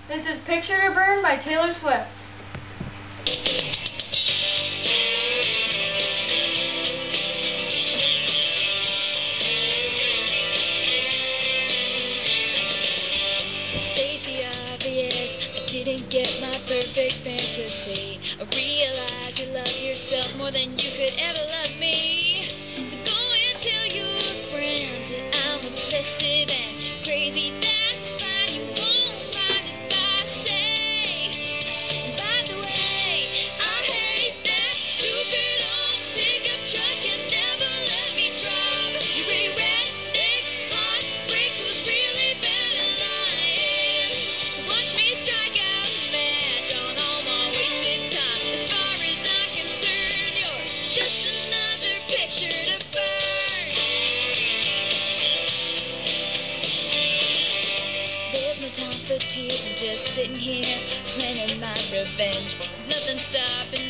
This is Picture to Burn by Taylor Swift. State the obvious, I didn't get my perfect fantasy. I realize you love yourself more than you could ever love me. So go and tell your friends that I'm obsessive and crazy. That's fine, you won't mind if I say. And by the way, I hate that stupid old pickup truck and never let me drive. You're a redneck heartbreak who's really bad at lying. Watch me strike out match on all my wasted time. As far as I'm concerned, you're just another picture to burn. There's no time for tears, I'm just sitting here planning my revenge. Nothing stopping